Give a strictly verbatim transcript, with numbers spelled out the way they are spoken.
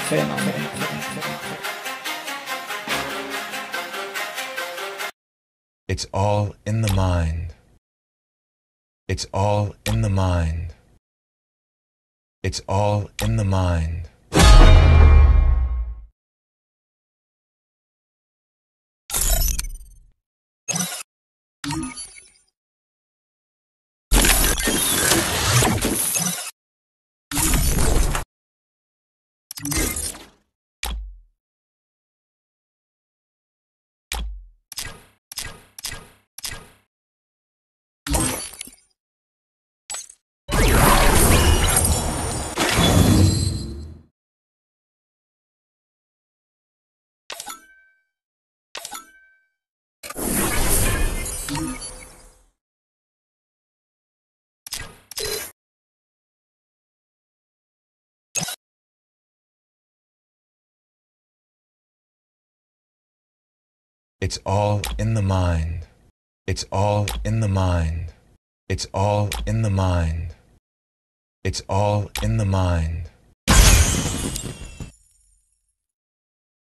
Phenomen. It's all in the mind. It's all in the mind. It's all in the mind. It's all in the mind. It's all in the mind. It's all in the mind. It's all in the mind.